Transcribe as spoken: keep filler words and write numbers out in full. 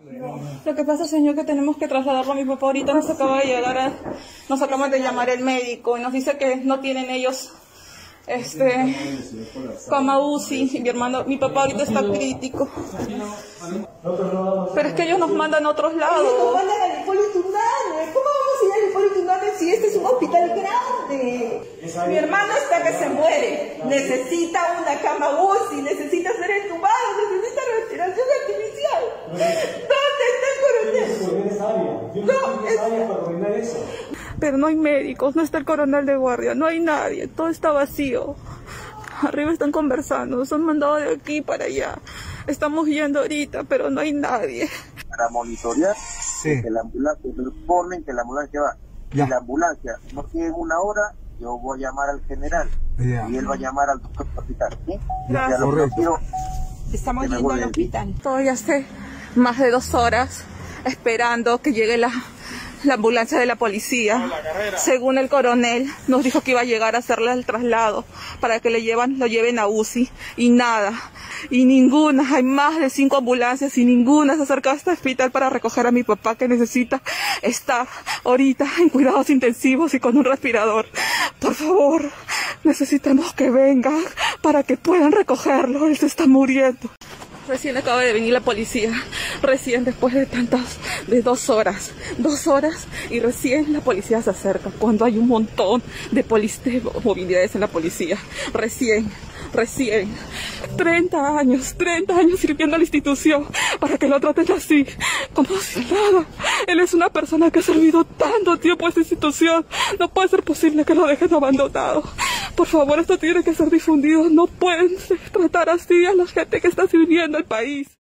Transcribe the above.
Lo que pasa, señor, que tenemos que trasladarlo a mi papá. Ahorita nos acaba de llegar, a, nos acaban de llamar el médico y nos dice que no tienen ellos este cama U C I. Mi hermano, mi papá ahorita está crítico. Pero es que ellos nos mandan a otros lados. Ellos nos mandan al Hipólito Unanue. ¿Cómo vamos a ir al Hipólito Unanue si este es un hospital grande? Mi hermano está que se muere. Necesita una cama U C I, necesita ser entubado, necesita respiración artificial. ¿Dónde está el coronel? No, es... Pero no hay médicos, no está el coronel de guardia, no hay nadie, todo está vacío. Arriba están conversando, nos han mandado de aquí para allá. Estamos yendo ahorita, pero no hay nadie. Para monitorear, sí, que la ambulancia, me ponen que la ambulancia va. Ya. Si la ambulancia no tiene una hora, yo voy a llamar al general, ya, y él va a llamar al doctor del hospital. ¿Sí? Gracias. Ya lo quiero, estamos yendo al hospital. Todavía hace más de dos horas esperando que llegue la... la ambulancia de la policía. Según el coronel, nos dijo que iba a llegar a hacerle el traslado para que le llevan, lo lleven a U C I y nada, y ninguna, hay más de cinco ambulancias y ninguna se acerca a este hospital para recoger a mi papá, que necesita estar ahorita en cuidados intensivos y con un respirador. Por favor, necesitamos que vengan para que puedan recogerlo, él se está muriendo. Recién acaba de venir la policía, recién después de tantas, de dos horas, dos horas y recién la policía se acerca cuando hay un montón de, de movilidades en la policía, recién, recién, treinta años, treinta años sirviendo a la institución para que lo traten así, como si nada. Él es una persona que ha servido tanto tiempo a esta institución, no puede ser posible que lo dejen abandonado. Por favor, esto tiene que ser difundido, no pueden tratar así a la gente que está sirviendo al país.